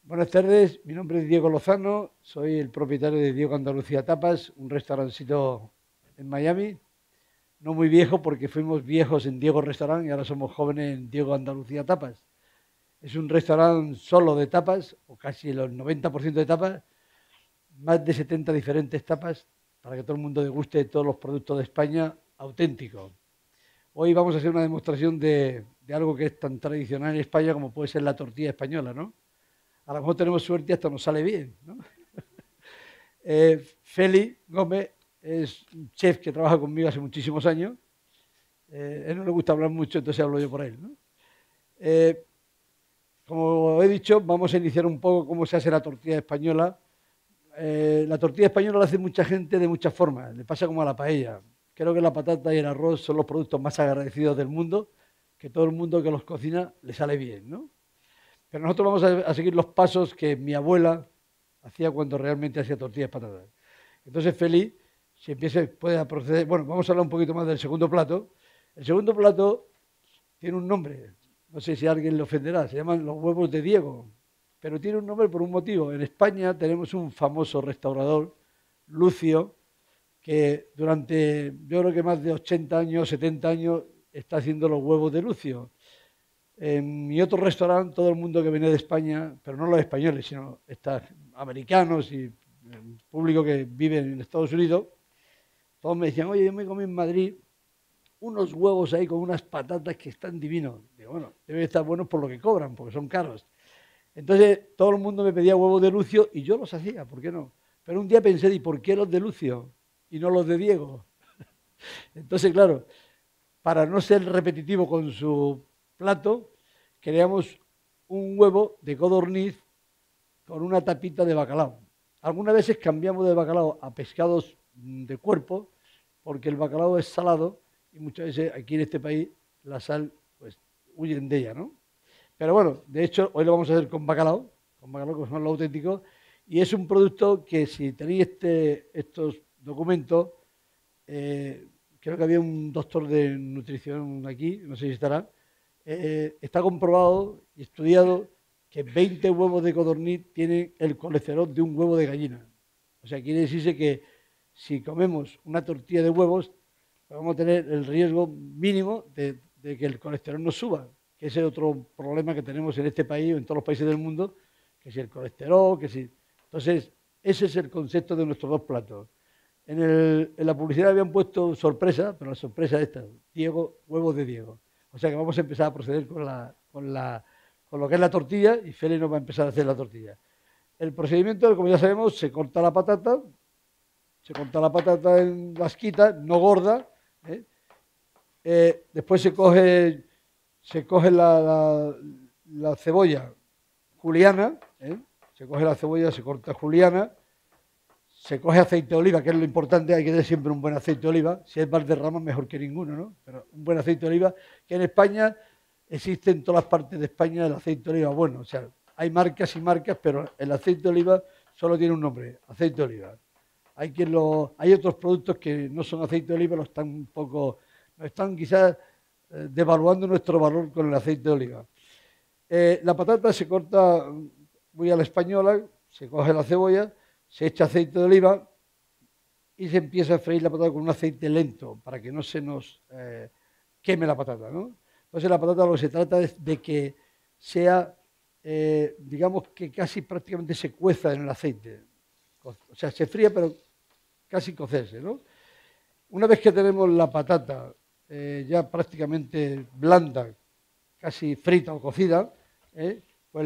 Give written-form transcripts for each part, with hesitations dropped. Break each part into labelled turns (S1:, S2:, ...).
S1: Buenas tardes, mi nombre es Diego Lozano, soy el propietario de Diego Andalucía Tapas, un restaurancito en Miami. No muy viejo porque fuimos viejos en Diego Restaurant y ahora somos jóvenes en Diego Andalucía Tapas. Es un restaurante solo de tapas, o casi el 90% de tapas, más de 70 diferentes tapas para que todo el mundo deguste todos los productos de España auténticos. Hoy vamos a hacer una demostración de algo que es tan tradicional en España como puede ser la tortilla española, ¿no? A lo mejor tenemos suerte y hasta nos sale bien, ¿no? Feli Gómez es un chef que trabaja conmigo hace muchísimos años. Él no le gusta hablar mucho, entonces hablo yo por él, ¿no? Eh, Como he dicho, vamos a iniciar un poco cómo se hace la tortilla española. La tortilla española la hace mucha gente de muchas formas. Le pasa como a la paella. Creo que la patata y el arroz son los productos más agradecidos del mundo, que todo el mundo que los cocina le sale bien, ¿no? Pero nosotros vamos a seguir los pasos que mi abuela hacía cuando realmente hacía tortillas de patatas. Entonces, Feli, si empieza, puede proceder. Bueno, vamos a hablar un poquito más del segundo plato. El segundo plato tiene un nombre, no sé si a alguien le ofenderá, se llaman los huevos de Diego, pero tiene un nombre por un motivo. En España tenemos un famoso restaurador, Lucio, que durante, yo creo que más de 80 años, 70 años, está haciendo los huevos de Lucio. En mi otro restaurante, todo el mundo que viene de España, pero no los españoles, sino estos americanos y público que vive en Estados Unidos, todos me decían, oye, yo me comí en Madrid unos huevos ahí con unas patatas que están divinos. Digo, bueno, deben estar buenos por lo que cobran, porque son caros. Entonces, todo el mundo me pedía huevos de Lucio y yo los hacía, ¿por qué no? Pero un día pensé, ¿y por qué los de Lucio y no los de Diego? Entonces, claro, para no ser repetitivo con su plato, creamos un huevo de codorniz con una tapita de bacalao. Algunas veces cambiamos de bacalao a pescados de cuerpo, porque el bacalao es salado y muchas veces aquí en este país la sal, pues huyen de ella, ¿no? Pero bueno, de hecho, hoy lo vamos a hacer con bacalao que son los auténticos, y es un producto que si tenéis estos documentos, eh, creo que había un doctor de nutrición aquí, no sé si estará, está comprobado y estudiado que 20 huevos de codorniz tienen el colesterol de un huevo de gallina. O sea, quiere decirse que si comemos una tortilla de huevos, vamos a tener el riesgo mínimo de que el colesterol nos suba, que ese es otro problema que tenemos en este país o en todos los países del mundo, que si el colesterol, que si... Entonces, ese es el concepto de nuestros dos platos. En la publicidad habían puesto sorpresa, pero la sorpresa es esta, Diego, huevos de Diego. O sea que vamos a empezar a proceder con lo que es la tortilla y Félix nos va a empezar a hacer la tortilla. El procedimiento, como ya sabemos, se corta la patata en lasquitas, no gorda, ¿eh? Después se coge la cebolla juliana, ¿eh? Se coge la cebolla, se corta juliana, se coge aceite de oliva, que es lo importante, hay que tener siempre un buen aceite de oliva. Si es Valderrama, mejor que ninguno, ¿no? Pero un buen aceite de oliva, que en España existe en todas las partes de España el aceite de oliva bueno. O sea, hay marcas y marcas, pero el aceite de oliva solo tiene un nombre, aceite de oliva. Hay otros productos que no son aceite de oliva, lo están un poco, nos están quizás devaluando nuestro valor con el aceite de oliva. La patata se corta muy a la española, se coge la cebolla, se echa aceite de oliva y se empieza a freír la patata con un aceite lento para que no se nos queme la patata, ¿no? Entonces la patata lo que se trata es de que sea, digamos que casi prácticamente se cueza en el aceite. O sea, se fría pero casi cocerse, ¿no? Una vez que tenemos la patata ya prácticamente blanda, casi frita o cocida, pues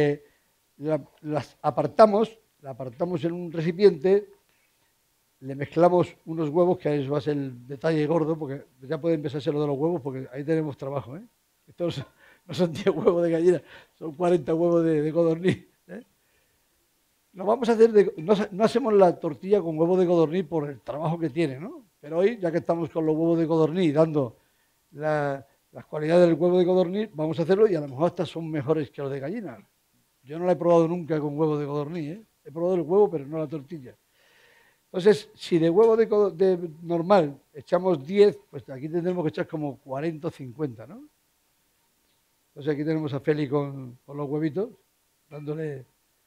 S1: la apartamos en un recipiente, le mezclamos unos huevos, que eso va a ser el detalle gordo, porque ya puede empezarse lo de los huevos, porque ahí tenemos trabajo, ¿eh? Estos no son 10 huevos de gallina, son 40 huevos de codorniz, ¿eh? Lo vamos a hacer, no hacemos la tortilla con huevos de codorniz por el trabajo que tiene, ¿no? Pero hoy, ya que estamos con los huevos de codorniz dando las cualidades del huevo de codorniz, vamos a hacerlo y a lo mejor estas son mejores que los de gallina. Yo no la he probado nunca con huevo de codorniz, ¿eh? He probado el huevo, pero no la tortilla. Entonces, si de huevo de normal echamos 10, pues aquí tendremos que echar como 40 o 50, ¿no? Entonces aquí tenemos a Feli con los huevitos, dándole...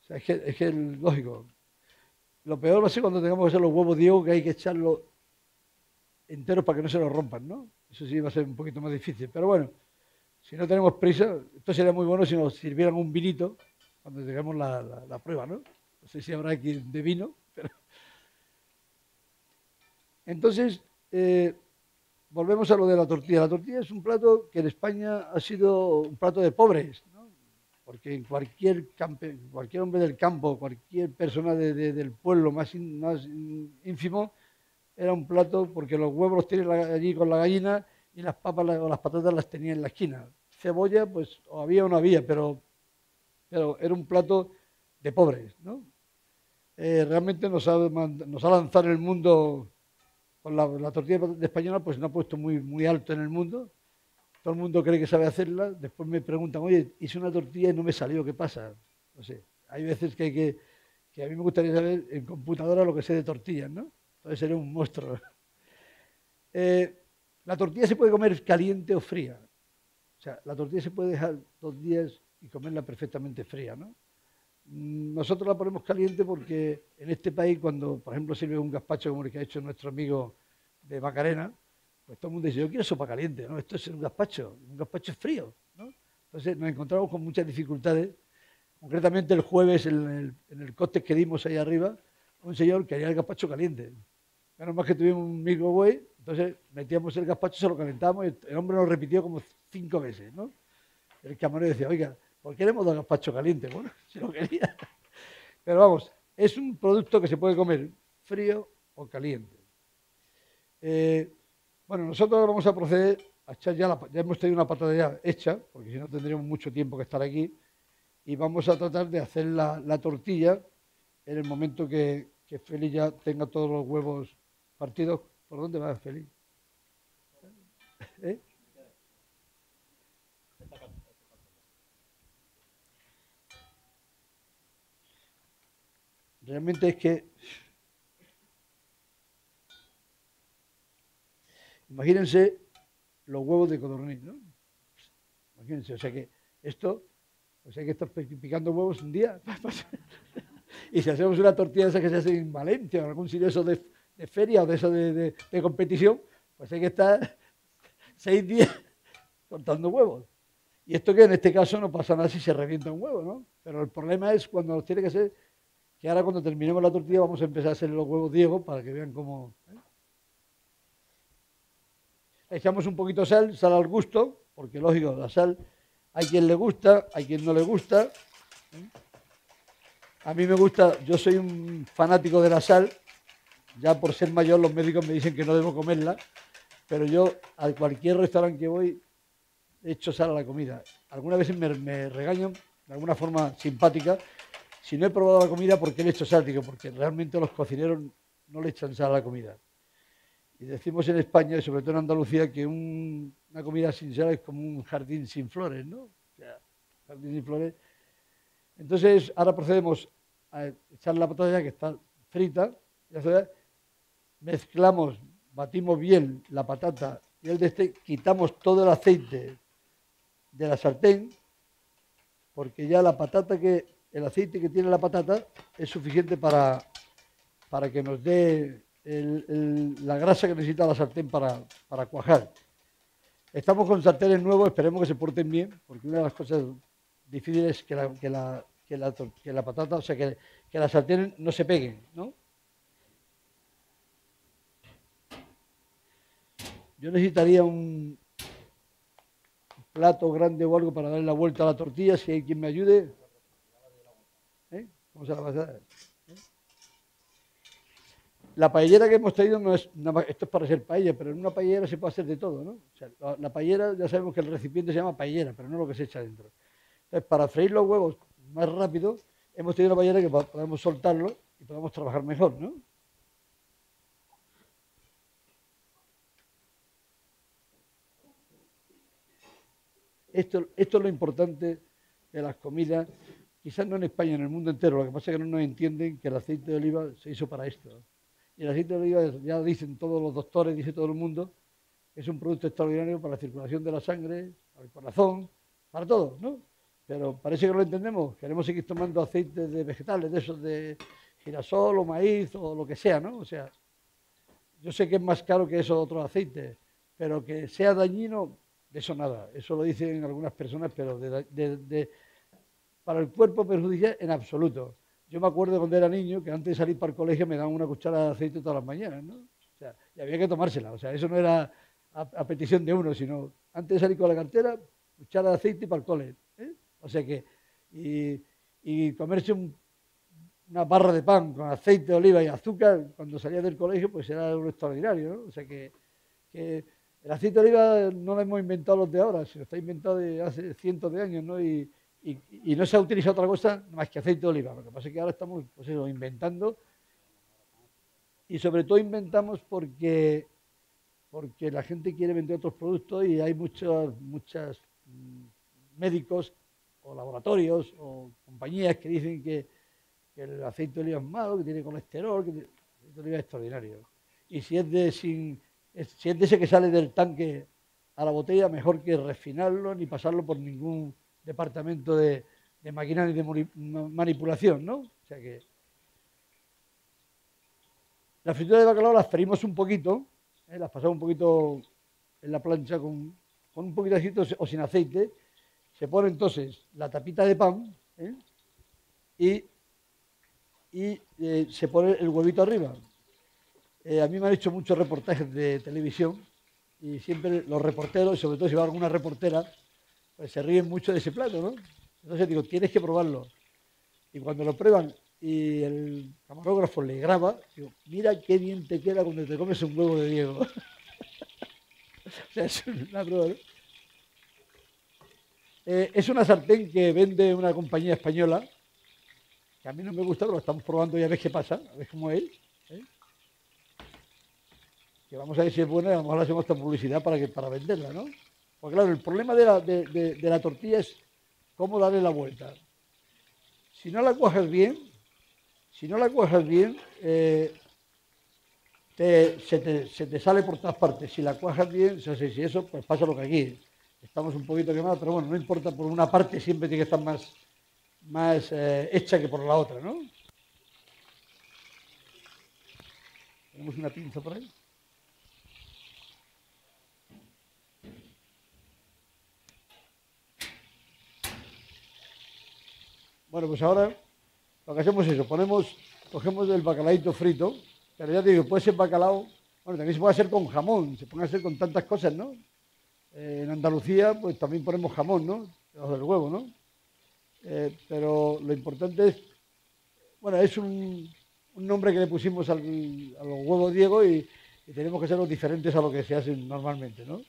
S1: O sea, lógico. Lo peor va a ser cuando tengamos que hacer los huevos Diego, que hay que echarlos enteros para que no se los rompan, ¿no? Eso sí va a ser un poquito más difícil. Pero bueno, si no tenemos prisa, esto sería muy bueno si nos sirvieran un vinito cuando tengamos la prueba, ¿no? No sé si habrá aquí de vino, pero... Entonces, volvemos a lo de la tortilla. La tortilla es un plato que en España ha sido un plato de pobres, ¿no? Porque en cualquier hombre del campo, cualquier persona del pueblo más ínfimo, era un plato porque los huevos los tiene allí con la gallina y las papas o las patatas las tenía en la esquina. Cebolla, pues o había o no había, pero era un plato de pobres, ¿no? Realmente nos ha lanzado en el mundo con la tortilla de española, pues nos ha puesto muy alto en el mundo. Todo el mundo cree que sabe hacerla. Después me preguntan, oye, hice una tortilla y no me salió, ¿qué pasa? No sé. Hay veces que a mí me gustaría saber en computadora lo que sé de tortillas, ¿no? Entonces sería un monstruo. La tortilla se puede comer caliente o fría. O sea, la tortilla se puede dejar 2 días y comerla perfectamente fría, ¿no? Nosotros la ponemos caliente porque en este país, cuando, por ejemplo, sirve un gazpacho como el que ha hecho nuestro amigo de Macarena, pues todo el mundo dice, yo quiero sopa caliente, ¿no? Esto es un gazpacho es frío, ¿no? Entonces nos encontramos con muchas dificultades. Concretamente el jueves, en el cóctel que dimos ahí arriba, un señor quería el gazpacho caliente. Menos mal que tuvimos un microwave, entonces metíamos el gazpacho, se lo calentábamos y el hombre lo repitió como 5 veces, ¿no? El camarero decía, oiga, ¿por qué le hemos dado gazpacho caliente? Bueno, si lo quería. Pero vamos, es un producto que se puede comer frío o caliente. Bueno, nosotros ahora vamos a proceder a echar ya hemos tenido una patata ya hecha, porque si no tendríamos mucho tiempo que estar aquí, y vamos a tratar de hacer la tortilla en el momento que Félix ya tenga todos los huevos partidos. ¿Por dónde va, Félix? ¿Eh? Realmente es que, imagínense los huevos de codorniz, ¿no? Imagínense, o sea que esto, pues hay que estar picando huevos un día. Y si hacemos una tortilla de esas que se hace en Valencia o en algún sitio eso de feria o de eso de competición, pues hay que estar 6 días cortando huevos. Y esto que en este caso no pasa nada si se revienta un huevo, ¿no? Pero el problema es cuando nos tiene que ser, que ahora cuando terminemos la tortilla vamos a empezar a hacer los huevos Diego para que vean cómo... Echamos un poquito de sal al gusto, porque lógico, la sal hay quien le gusta, hay quien no le gusta. A mí me gusta, yo soy un fanático de la sal, ya por ser mayor los médicos me dicen que no debo comerla, pero yo a cualquier restaurante que voy echo sal a la comida. Algunas veces me regañan de alguna forma simpática si no he probado la comida, ¿por qué le echo sal? Digo, porque realmente los cocineros no le echan sal a la comida. Y decimos en España, y sobre todo en Andalucía, que una comida sin sal es como un jardín sin flores, ¿no? O sea, jardín sin flores. Entonces, ahora procedemos a echar la patata ya que está frita, mezclamos, batimos bien la patata y quitamos todo el aceite de la sartén, porque ya el aceite que tiene la patata es suficiente para que nos dé la grasa que necesita la sartén para cuajar. Estamos con sartenes nuevos, esperemos que se porten bien, porque una de las cosas difíciles es que la patata, o sea, que las sartenes no se peguen, ¿no? Yo necesitaría un plato grande o algo para darle la vuelta a la tortilla, si hay quien me ayude. ¿Eh? ¿Cómo se la va a hacer? La paellera que hemos traído no es esto es para hacer paella, pero en una paellera se puede hacer de todo, ¿no? O sea, la paellera, ya sabemos que el recipiente se llama paellera, pero no lo que se echa dentro. Entonces, para freír los huevos más rápido, hemos tenido una paellera que podemos soltarlo y podemos trabajar mejor, ¿no? Esto es lo importante de las comidas, quizás no en España, en el mundo entero. Lo que pasa es que no nos entienden que el aceite de oliva se hizo para esto. Y el aceite de oliva, ya dicen todos los doctores, dice todo el mundo, es un producto extraordinario para la circulación de la sangre, para el corazón, para todo, ¿no? pero parece que lo entendemos. Queremos seguir tomando aceites de vegetales, de esos de girasol o maíz o lo que sea, ¿no? O sea, yo sé que es más caro que esos otros aceites, pero que sea dañino, de eso nada. Eso lo dicen algunas personas, pero para el cuerpo perjudicial en absoluto. Yo me acuerdo cuando era niño que antes de salir para el colegio me daban una cuchara de aceite todas las mañanas, ¿no? O sea, y había que tomársela. O sea, eso no era a petición de uno, sino antes de salir con la cartera, cuchara de aceite para el cole. ¿Eh? O sea que, y comerse una barra de pan con aceite de oliva y azúcar cuando salía del colegio, pues era algo extraordinario, ¿no? O sea que el aceite de oliva no lo hemos inventado los de ahora, sino está inventado de hace cientos de años, ¿no? Y no se ha utilizado otra cosa más que aceite de oliva. Lo que pasa es que ahora estamos, pues eso, inventando, y sobre todo inventamos porque la gente quiere vender otros productos y hay muchas médicos o laboratorios o compañías que dicen que el aceite de oliva es malo, que tiene colesterol, que el aceite de oliva es extraordinario. Y si es si es de ese que sale del tanque a la botella, mejor que refinarlo ni pasarlo por ningún departamento de maquinaria y de manipulación, ¿no? O sea que la fritura de bacalao las freímos un poquito, las pasamos un poquito en la plancha con un poquito de aceite o sin aceite. Se pone entonces la tapita de pan, y se pone el huevito arriba. A mí me han hecho muchos reportajes de televisión y siempre los reporteros, sobre todo si va alguna reportera, pues se ríen mucho de ese plato, ¿no? Entonces digo, tienes que probarlo. Y cuando lo prueban y el camarógrafo le graba, digo, mira qué bien te queda cuando te comes un huevo de Diego. O sea, es una prueba, ¿no? Es una sartén que vende una compañía española, que a mí no me gusta, pero lo estamos probando y a ver qué pasa, a ver cómo es. Que vamos a ver si es buena y a lo mejor le hacemos esta publicidad para venderla, ¿no? Porque claro, el problema de la tortilla es cómo darle la vuelta. Si no la cuajas bien, se te sale por todas partes. Si la cuajas bien, o sea, si eso, pues pasa lo que aquí. Estamos un poquito quemados, pero bueno, no importa, por una parte siempre tiene que estar más hecha que por la otra, ¿no? Tenemos una pinza por ahí. Bueno, pues ahora lo que hacemos es eso, cogemos el bacalaíto frito, pero ya te digo, puede ser bacalao, bueno, también se puede hacer con jamón, se puede hacer con tantas cosas, ¿no? En Andalucía, pues también ponemos jamón, ¿no? Debajo del huevo, ¿no? Pero lo importante es, bueno, es un nombre que le pusimos a los huevos Diego y tenemos que ser los diferentes a lo que se hacen normalmente, ¿no?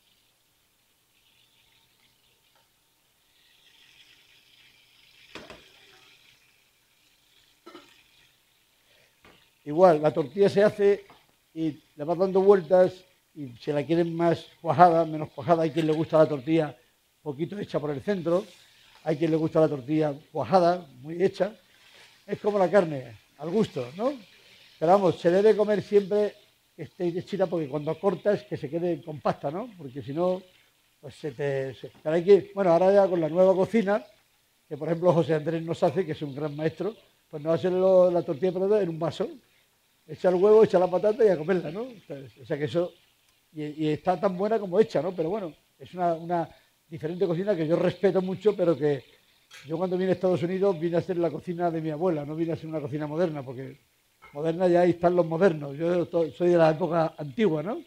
S1: Igual, la tortilla se hace y le vas dando vueltas y si la quieren más cuajada, menos cuajada, hay quien le gusta la tortilla poquito hecha por el centro, hay quien le gusta la tortilla cuajada, muy hecha. Es como la carne, al gusto, ¿no? Pero vamos, se debe comer siempre que esté hechita porque cuando cortas que se quede compacta, ¿no? Porque si no, pues pero hay que, bueno, ahora ya con la nueva cocina, que por ejemplo José Andrés nos hace, que es un gran maestro, pues nos hace la tortilla de patata en un vaso, echa el huevo, echa la patata y a comerla, ¿no? O sea que eso, y está tan buena como hecha, ¿no? Pero bueno, es una diferente cocina que yo respeto mucho, pero que yo cuando vine a Estados Unidos vine a hacer la cocina de mi abuela, no vine a hacer una cocina moderna, porque moderna ya ahí están los modernos, yo soy de la época antigua, ¿no?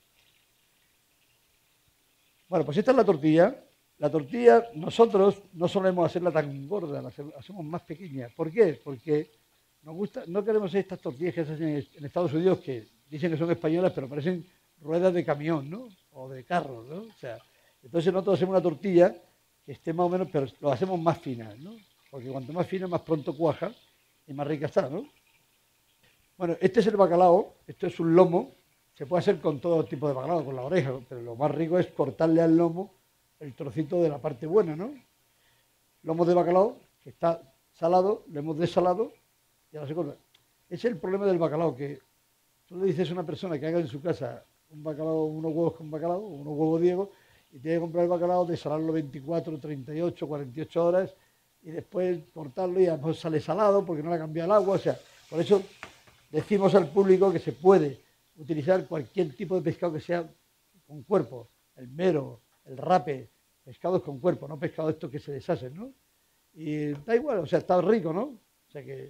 S1: Bueno, pues esta es la tortilla. La tortilla nosotros no solemos hacerla tan gorda, la hacemos más pequeña. ¿Por qué? Porque nos gusta, no queremos estas tortillas que se hacen en Estados Unidos que dicen que son españolas, pero parecen ruedas de camión, ¿no? O de carro, ¿no? O sea, entonces nosotros hacemos una tortilla que esté más o menos, pero lo hacemos más fina, ¿no? Porque cuanto más fina, más pronto cuaja y más rica está, ¿no? Bueno, este es el bacalao, esto es un lomo, se puede hacer con todo tipo de bacalao, con la oreja, pero lo más rico es cortarle al lomo el trocito de la parte buena, ¿no? Lomo de bacalao, que está salado, lo hemos desalado y ahora se corta. Ese es el problema del bacalao, que tú le dices a una persona que haga en su casa un bacalao, unos huevos con bacalao, unos huevos Diego, y tiene que comprar el bacalao, desalarlo 24, 38, 48 horas y después cortarlo y a lo mejor sale salado porque no le ha cambiado el agua. O sea, por eso decimos al público que se puede utilizar cualquier tipo de pescado que sea con cuerpo, el mero, el rape, pescados con cuerpo, no pescados estos que se deshacen, ¿no? Y da igual, o sea, está rico, ¿no? O sea que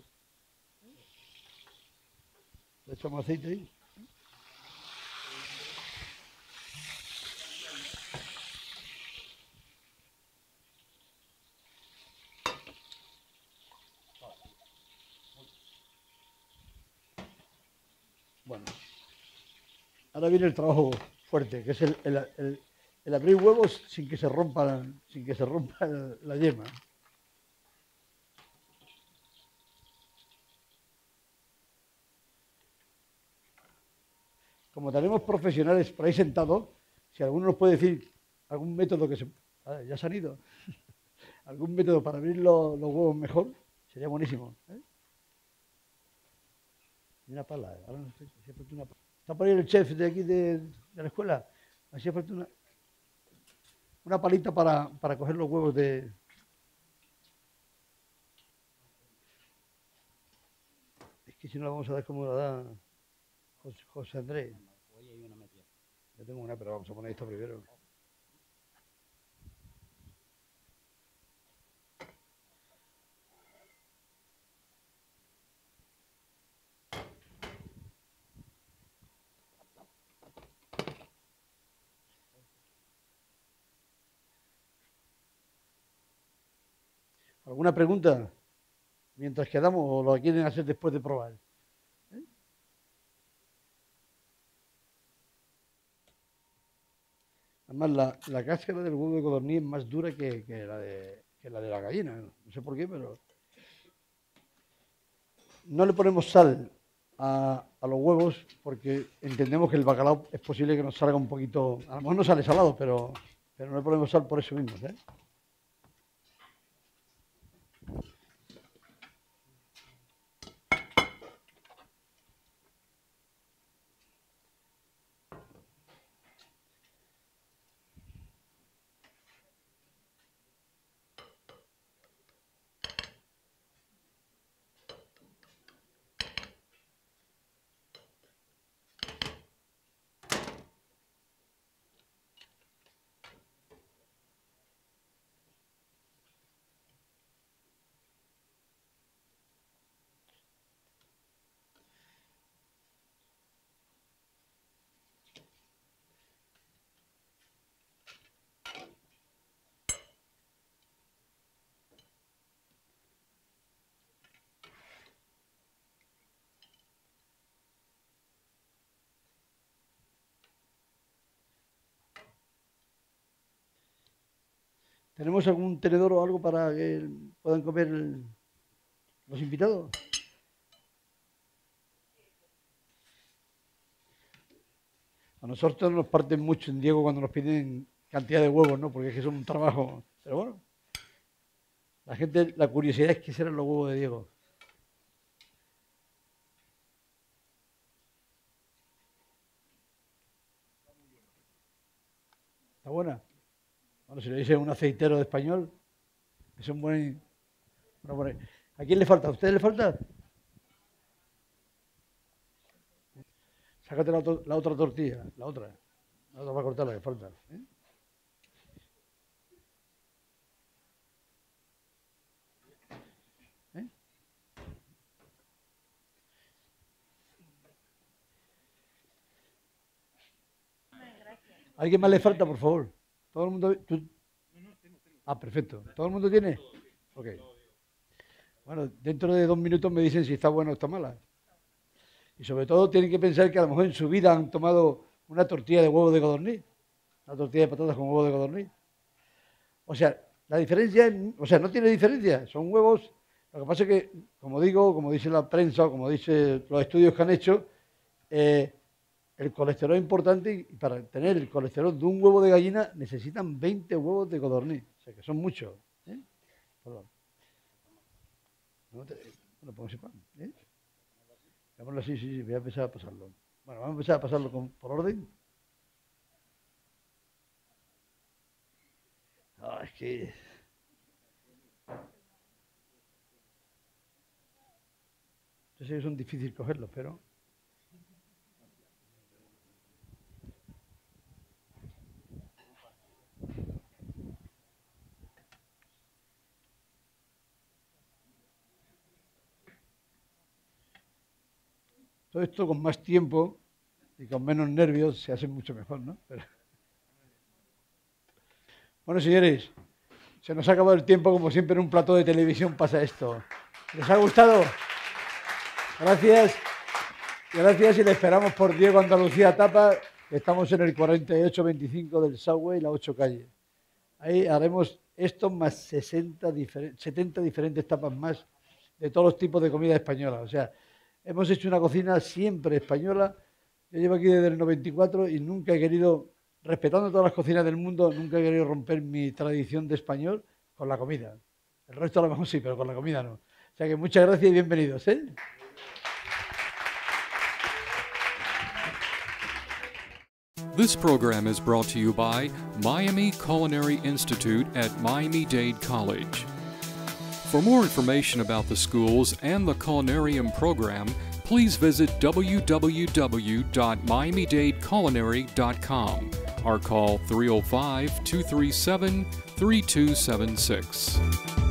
S1: le echamos aceite ahí. Bueno, ahora viene el trabajo fuerte, que es el abrir huevos sin que se rompa, sin que se rompa la yema. Como tenemos profesionales por ahí sentados, si alguno nos puede decir algún método que se... Ah, ya se han ido. Algún método para abrir los huevos mejor, sería buenísimo. ¿Eh? Y una pala. Ahora no sé, hacía falta una pala. Está por ahí el chef de aquí de la escuela. Hacía falta una palita para coger los huevos de... Es que si no la vamos a dar como la da José Andrés. Yo tengo una, pero vamos a poner esto primero. ¿Alguna pregunta mientras quedamos o lo quieren hacer después de probar? ¿Eh? Además, la cáscara del huevo de codorniz es más dura que la de la gallina. No sé por qué, pero no le ponemos sal a los huevos porque entendemos que el bacalao es posible que nos salga un poquito, a lo mejor no sale salado, pero no le ponemos sal por eso mismo. ¿Eh? ¿Tenemos algún tenedor o algo para que puedan comer los invitados? A nosotros nos parten mucho en Diego cuando nos piden cantidad de huevos, ¿no? Porque es que son un trabajo. Pero bueno, la gente, la curiosidad es qué serán los huevos de Diego. ¿Está buena? Bueno, si le dice un aceitero de español, es un buen... ¿A quién le falta? ¿A usted le falta? Sácate la otra tortilla, la otra. La otra para cortar la que falta. ¿Eh? ¿Eh? ¿A alguien más le falta, por favor? ¿Todo el mundo? Ah, perfecto. ¿Todo el mundo tiene? Ok. Bueno, dentro de 2 minutos me dicen si está buena o está mala. Y sobre todo tienen que pensar que a lo mejor en su vida han tomado una tortilla de huevo de codorniz, una tortilla de patatas con huevo de codorniz. O sea, la diferencia, o sea, no tiene diferencia, son huevos. Lo que pasa es que, como digo, como dice la prensa o como dicen los estudios que han hecho, eh, el colesterol es importante y para tener el colesterol de un huevo de gallina necesitan 20 huevos de codorniz, o sea que son muchos. ¿Eh? Perdón. No te, bueno, pues sepan, ¿eh? Hagámoslo así, sí, sí, voy a empezar a pasarlo. Bueno, vamos a empezar a pasarlo por orden. Ah, es que... Yo sé que son difíciles cogerlos, pero... Todo esto con más tiempo y con menos nervios se hace mucho mejor, ¿no? Pero... Bueno, señores, se nos ha acabado el tiempo, como siempre en un plató de televisión pasa esto. ¿Les ha gustado? Gracias. Gracias y le esperamos por Diego Andalucía Tapa. Estamos en el 4825 del Subway, la 8 calle. Ahí haremos esto más 70 diferentes tapas más de todos los tipos de comida española. O sea, hemos hecho una cocina siempre española. Yo llevo aquí desde el 94 y nunca he querido, respetando todas las cocinas del mundo, nunca he querido romper mi tradición de español con la comida. El resto a lo mejor sí, pero con la comida no. O sea que muchas gracias y bienvenidos, ¿eh?
S2: This program is brought to you by Miami Culinary Institute at Miami-Dade College. For more information about the schools and the culinarium program, please visit www.miamidadeculinary.com or call 305-237-3276.